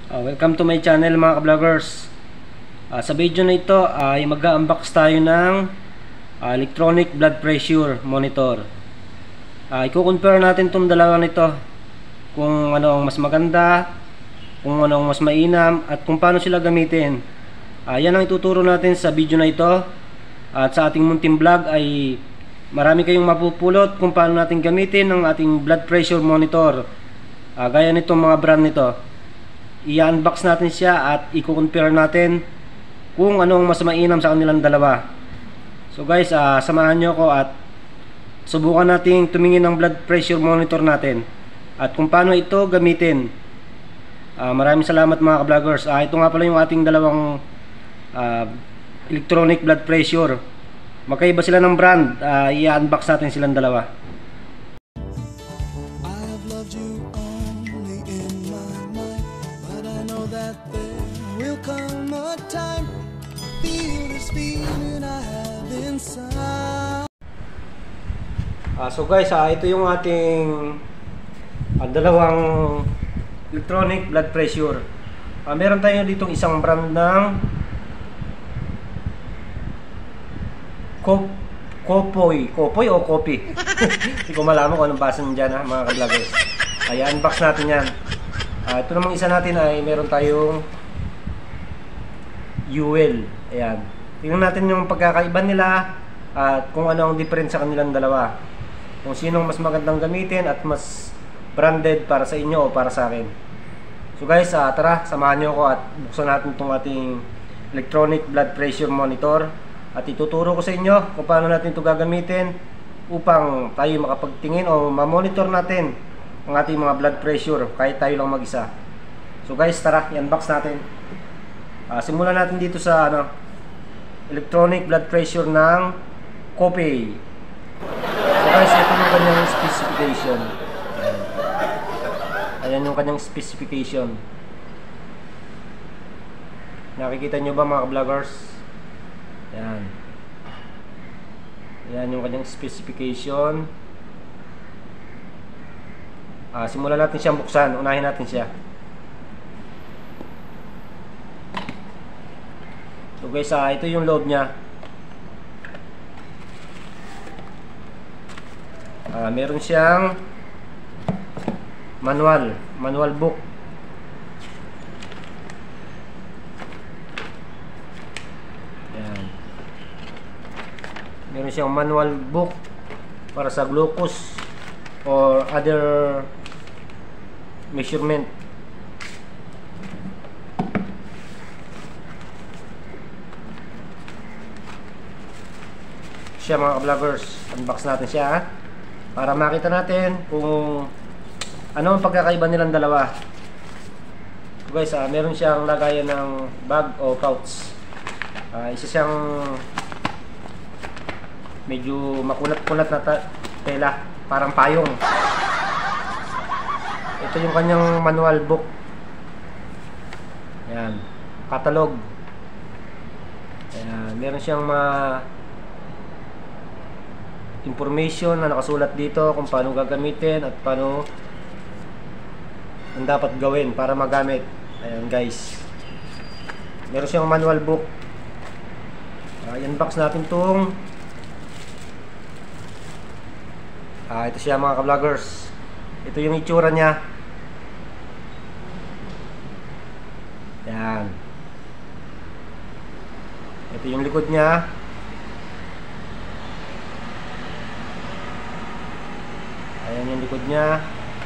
Welcome to my channel mga ka-vloggers. Sa video na ito ay mag-unbox tayo ng electronic blood pressure monitor. I-compare natin itong dalawa nito, kung ano ang mas maganda, kung ano ang mas mainam, at kung paano sila gamitin. Yan ang ituturo natin sa video na ito. At sa ating munting vlog ay marami kayong mapupulot kung paano natin gamitin ang ating blood pressure monitor. Gaya nitong mga brand nito. I-unbox natin siya at i-compare natin kung ano ang mas mainam sa kanilang dalawa. So guys, samahan nyo ko at subukan natin tumingin ng blood pressure monitor natin at kung paano ito gamitin. Maraming salamat mga ka-vloggers. Ito nga pala yung ating dalawang electronic blood pressure. Magkaiba sila ng brand. I-unbox natin silang dalawa. So guys, ito yung ating dalawang electronic blood pressure. Meron tayo ditong isang brand ng Kopoy o Kopi. Hindi ko malaman kung anong basa nyo dyan mga ka-vloggers. Unbox natin yan. Ito namang isa natin ay meron tayong UL. Ayan. Tingnan natin yung pagkakaiba nila at kung ano ang difference sa kanilang dalawa. Kung sinong mas magandang gamitin at mas branded para sa inyo o para sa akin. So guys, tara, samahan nyo ako at buksan natin itong ating electronic blood pressure monitor. At ituturo ko sa inyo kung paano natin ito gagamitin upang tayo makapagtingin o ma-monitor natin ang ating mga blood pressure kahit tayo lang mag-isa. So guys, tara, i-unbox natin. Simulan natin dito sa electronic blood pressure ng Kopi. So guys, ito yung kanyang specification. Ayan yung kanyang specification. Nakikita nyo ba mga ka-vloggers? Ayan. Ayan yung kanyang specification. Simulan natin siyang buksan. Unahin natin siya. So guys, ito yung loob niya. Meron siyang manual book. Ayan. Meron siyang manual book para sa glucose or other measurement. Siya mga ka-vloggers, unbox natin siya para makita natin kung ano ang pagkakaiba nilang dalawa. So guys, meron siyang lagayan ng bag o pouch. Isa siyang medyo makunat-kunat na tela, parang payong. Ito yung kanyang manual book. Ayan, catalog. Ayan, meron siyang information na nakasulat dito kung paano gagamitin at paano ang dapat gawin para magamit. Ayan guys, meron siyang manual book. I-unbox natin itong ito siya mga ka-vloggers. Ito yung itsura niya. Ayan. Ito yung likod niya. Ayan yung likod niya.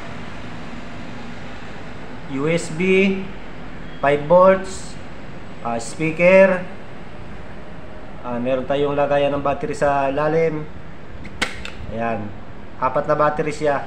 USB 5 volts, speaker, meron tayong lagayan ng battery sa ilalim. Ayan, 4 na battery siya.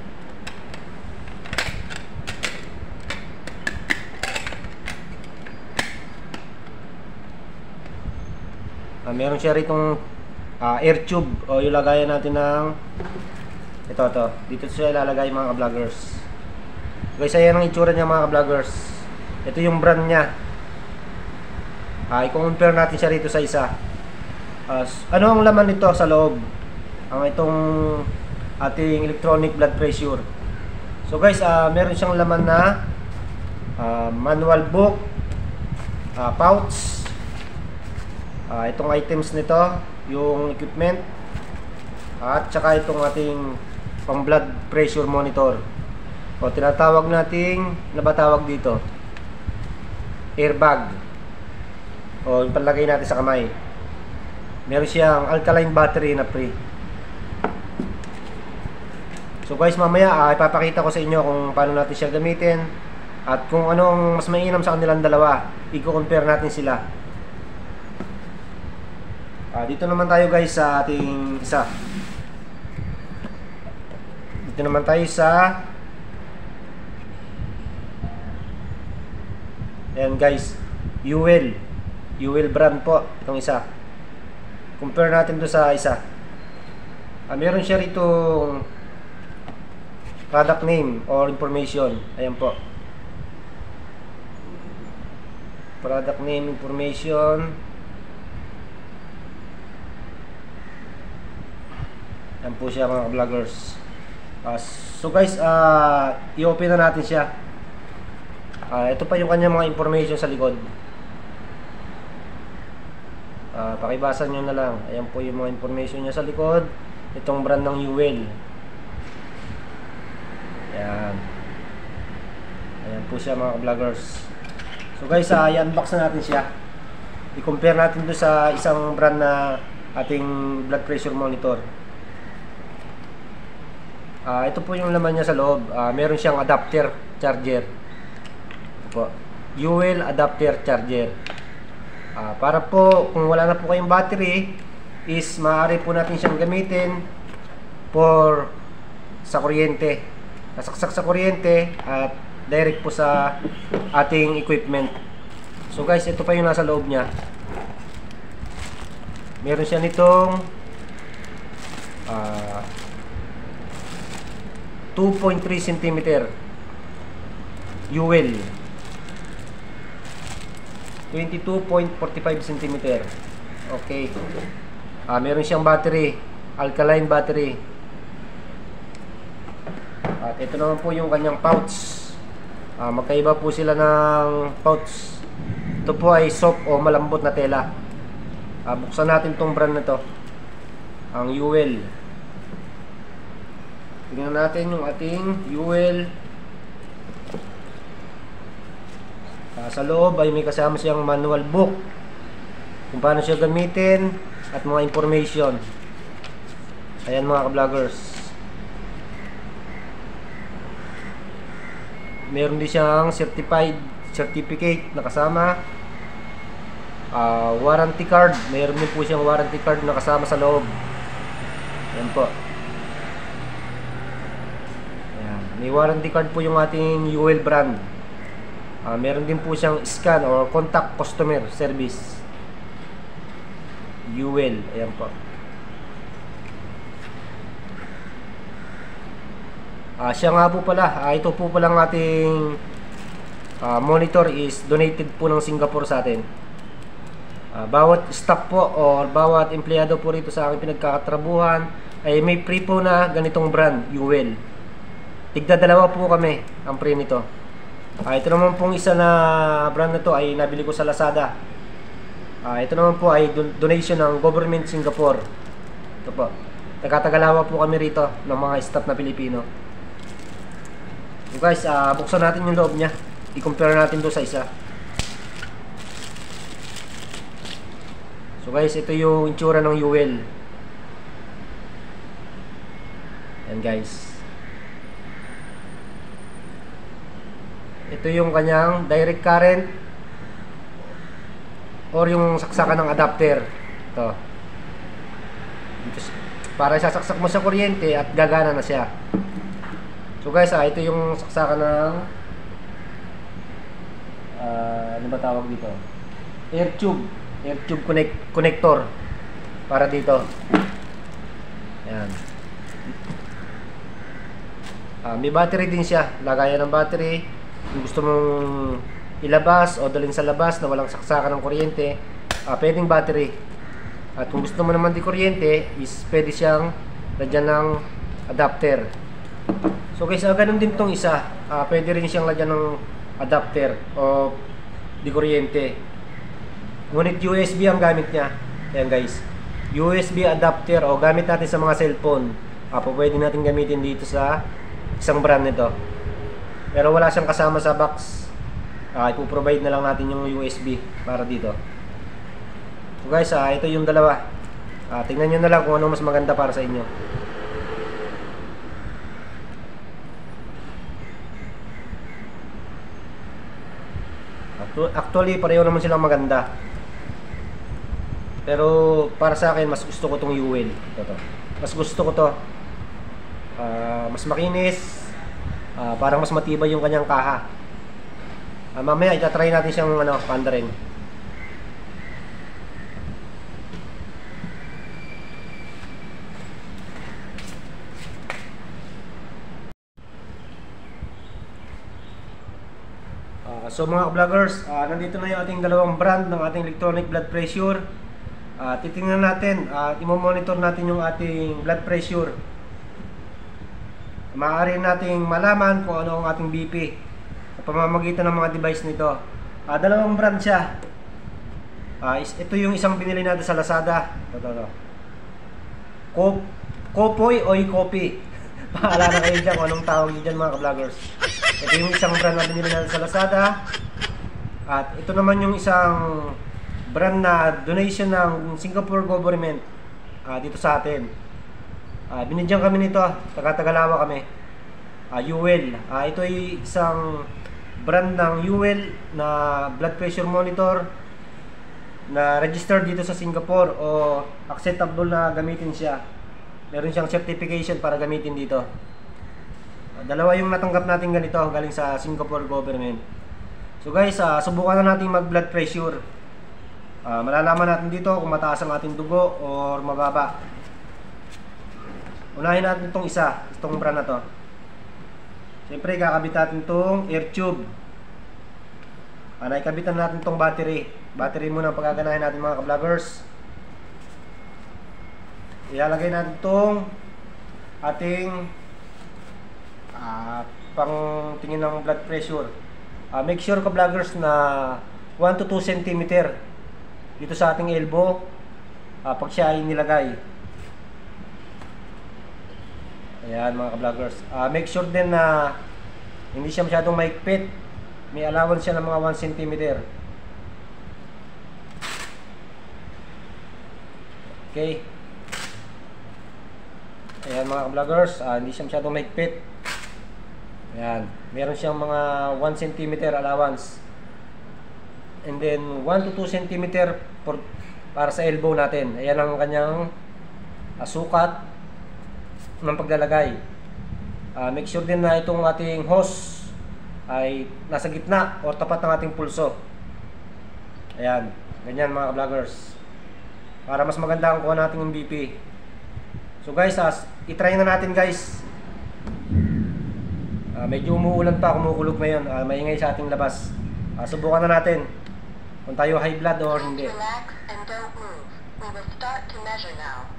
Meron siya ritong air tube o yung lagayan natin ng ito. Dito siya ilalagay mga ka-vloggers. Guys, ayan ang itsura niya mga ka-vloggers. Ito yung brand niya. I-compare natin siya rito sa isa. Ano ang laman nito sa loob? Ang itong ating electronic blood pressure. So guys, meron siyang laman na manual book, pouch, itong items nito, yung equipment, at saka itong ating pang blood pressure monitor, o tinatawag nating, ano ba tawag dito, airbag, o yung panlagay natin sa kamay. Meron siyang alkaline battery na free. So guys, mamaya ipapakita ko sa inyo kung paano natin siya gamitin at kung anong mas mainam sa kanilang dalawa. I-compare natin sila. Dito naman tayo guys sa ating isa. Dito naman tayo sa, ayan guys, UL brand po itong isa. Compare natin to sa isa. Meron siya rito product name or information. Ayan po, product name, information. Ayan po siya mga vloggers. So guys, i-open na natin siya. Ito pa yung kanyang mga information sa likod. Pakibasa nyo na lang. Ayan po yung mga information niya sa likod. Itong brand ng UL. Ayan. Ayan po siya mga vloggers. So guys, i-unbox na natin siya. I-compare natin to sa isang brand na ating blood pressure monitor. Ito po yung laman niya sa loob. Meron siyang adapter charger. Ito po, UL adapter charger. Para po kung wala na po kayong battery, is maaari po natin siyang gamitin for sa kuryente. Nasaksak sa kuryente at direct po sa ating equipment. So guys, ito pa yung nasa loob niya. Meron siya nitong 2.3 cm UL, 22.45 cm. Okay. Meron siyang battery, alkaline battery. At ito naman po yung kanyang pouch. Magkaiba po sila ng pouch. Ito po ay soft o malambot na tela. Buksan natin tong brand na to, ang UL. Tingnan natin yung ating UL. Sa loob ay may kasama siyang manual book kung paano siya gamitin at mga information. Ayan mga ka-vloggers. Meron din siyang certificate na kasama. Warranty card. Meron din po siyang warranty card na kasama sa loob. Ayan po. Ayan. May warranty card po yung ating UL brand. Meron din po siyang scan or contact customer service. UL. Ayan po. Siya nga po pala. Ito po palang ating monitor is donated po ng Singapore sa atin. Bawat staff po or bawat empleyado po rito sa aking pinagkakatrabuhan ay may free po na ganitong brand, UL. Tigda-dalawa po kami ang free nito. Ito naman pong isa na brand na to ay nabili ko sa Lazada. Ito naman po ay donation ng government Singapore. Ito po. Nagkatagalawa po kami rito ng mga staff na Pilipino. So guys, buksan natin yung loob niya. I-compare natin to sa isa. So guys, ito yung itsura ng UL. Yan guys. Ito yung kanyang direct current or yung saksakan ng adapter. Ito. Para sasaksak mo sa kuryente at gagana na siya. So guys, ito yung saksakan ng ano ba tawag dito? Air tube connector para dito. Ayan. May battery din siya. Lagayan ng battery. Kung gusto mong ilabas o dalhin sa labas na walang saksakan ng kuryente, pwedeng battery. At kung gusto mo naman di kuryente, is pwede siyang lagyan ng adapter. So guys, ganun din tong isa. Pwede rin siyang lagyan ng adapter o di kuryente. Ngunit USB ang gamit niya. Ayan guys, USB adapter o gamit natin sa mga cellphone. Pwede natin gamitin dito sa isang brand nito. Pero wala siyang kasama sa box. Ipoprovide na lang natin yung USB para dito. So guys, ito yung dalawa. Tingnan nyo na lang kung ano mas maganda para sa inyo. Actually, pareho naman silang maganda. Pero para sa akin, mas gusto ko tong UL. Ito. Mas gusto ko to. Mas makinis. Parang mas matibay yung kanyang kaha. Mamaya itatry natin siyang panda rin. So mga vloggers, nandito na yung ating dalawang brand ng ating electronic blood pressure. Titingnan natin, i-monitor natin yung ating blood pressure. Maaari nating malaman kung ano ang ating BP sa pamamagitan ng mga device nito. Dalawang brand siya. Ito yung isang binili natin sa Lazada. Ito. Kopoy o Kopi. Paalala kayo dyan kung anong tawag nyo dyan mga ka-vloggers. Ito yung isang brand na binili natin sa Lazada. At ito naman yung isang brand na donation ng Singapore government dito sa atin. Binigyan kami nito, taga-Tagalawa kami. UL. Ito ay isang brand ng UL na blood pressure monitor na registered dito sa Singapore o acceptable na gamitin siya. Meron siyang certification para gamitin dito. Dalawa yung natanggap natin ganito galing sa Singapore government. So guys, subukan na natin mag blood pressure. Malalaman natin dito kung mataas ang ating dugo or mababa. Unahin natin itong itong brand na to. Siyempre kakabit natin itong air tube. Naikabitan natin itong battery. Battery muna ang pagkaganahin natin mga ka-vloggers. Ilalagay natin itong ating pang tingin ng blood pressure. Make sure ka-vloggers na 1 to 2 cm dito sa ating elbow pag siya ay nilagay. Ayan mga ka-vloggers. Make sure din na hindi siya masyadong mahigpit. May allowance siya ng mga 1 cm. Okay. Ayan mga ka-vloggers, hindi siya masyadong mahigpit. Ayan, meron siyang mga 1 cm allowance. And then 1 to 2 cm para sa elbow natin. Ayan ang kanyang sukat ng paglalagay. Make sure din na itong ating hose ay nasa gitna o tapat ng ating pulso. Ayan, ganyan mga ka-vloggers. Para mas maganda ang kuha natin yung BP. So guys, itry na natin guys. Medyo umuulan pa, kumukulog ngayon. Maingay sa ating labas. Subukan na natin kung tayo high blood or hindi. Relax and don't move. We will start to measure now.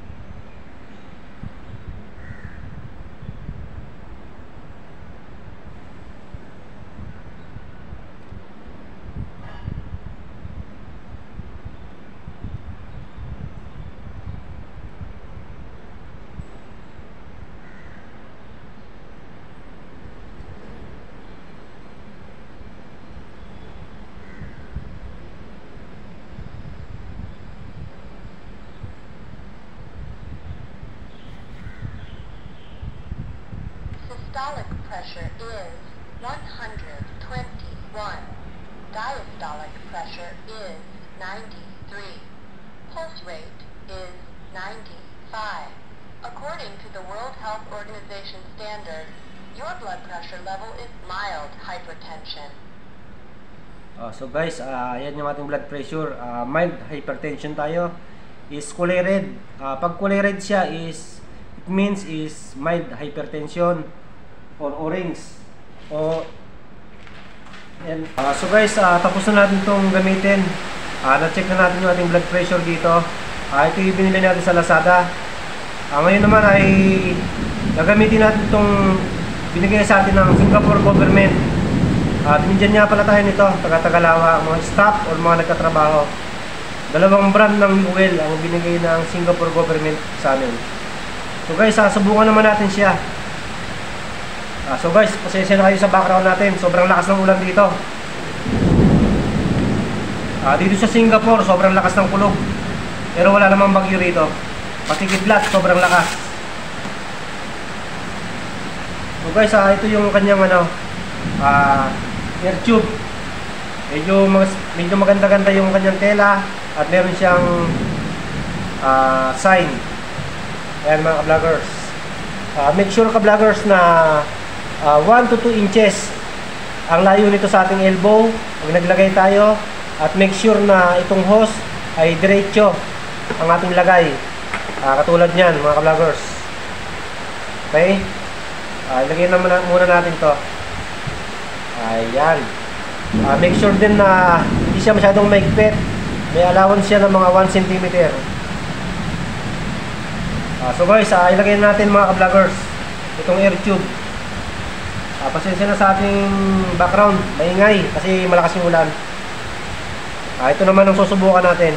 Systolic pressure is 121. Diastolic pressure is 93. Pulse rate is 95. According to the World Health Organization standard, your blood pressure level is mild hypertension. So guys, ayan yung ating blood pressure. Mild hypertension tayo. Is kulay red. Pag kulay red siya is it means is mild hypertension or orange. So guys, tapos na natin itong gamitin. Na-check na natin yung ating blood pressure dito. Ito yung binili natin sa Lazada. Ngayon naman ay gagamitin natin itong binigay sa atin ng Singapore government Binigyan nga pala tayo nito, taga-Tagalawa, mga staff or mga nagtatrabaho. Dalawang brand ng fuel ang binigay ng Singapore government sa amin. So guys, subukan naman natin siya. So guys, pasensya na kayo sa background natin. Sobrang lakas ng ulan dito. Dito sa Singapore, sobrang lakas ng kulog. Pero wala namang bagyo rito. Patikidlat, sobrang lakas. So guys, ito yung kanyang air tube. Medyo maganda-ganda yung kanyang tela. At meron siyang sign. Ayan mga ka-vloggers. Make sure ka-vloggers na 1 to 2 inches ang layo nito sa ating elbow pag naglagay tayo. At make sure na itong hose ay diretso ang ating lagay. Katulad niyan mga ka-vloggers. Okay? Ilagay naman muna natin to. Ayan. Make sure din na hindi siya masyadong maigpit. May allowance siya ng mga 1 cm. So guys, ilagay natin mga ka-vloggers itong air tube. Pasensya na sa ating background, maingay kasi malakas yung ulan. Ito naman ang susubukan natin.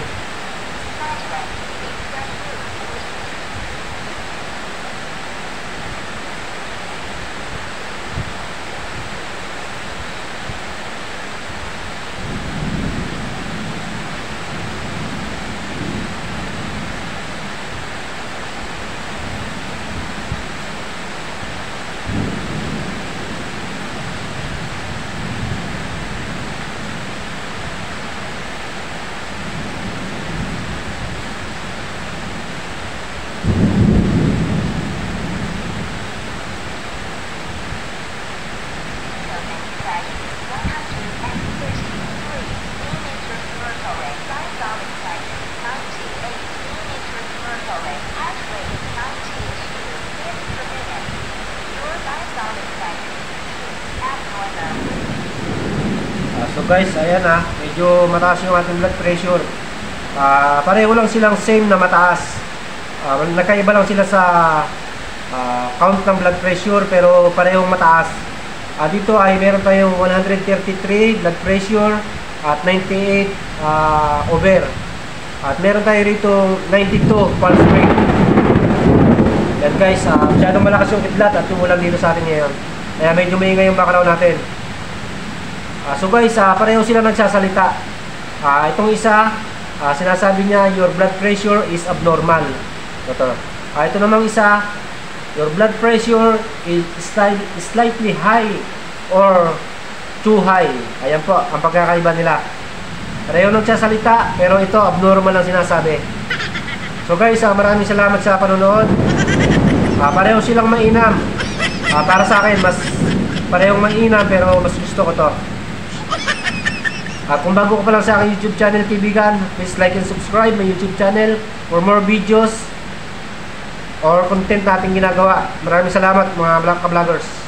So guys, ayan medyo mataas yung ating blood pressure. Pareho lang silang same na mataas. Nagkaiba lang sila sa count ng blood pressure pero parehong mataas. Dito ay meron tayong 133 blood pressure at 98 over. At meron tayo rito 92 pulse rate. Yan guys, masyadong malakas yung kidlat at yung ulan dito sa atin ngayon. Kaya medyo maingay yung background natin. So guys, pareho sila nagsasalita. Itong isa, sinasabi niya, your blood pressure is abnormal. Ito namang isa, your blood pressure is slightly high or too high. Ayan po, ang pagkakaiba nila. Pareho nagsasalita, pero ito, abnormal ang sinasabi. So guys, maraming salamat sa panonood. Pareho silang mainam. Para sa akin, mas parehong mainam, pero mas gusto ko to. Kung bago ka pa lang sa aking YouTube channel, kaibigan, please like and subscribe my YouTube channel for more videos or content natin ginagawa. Maraming salamat mga ka-vloggers.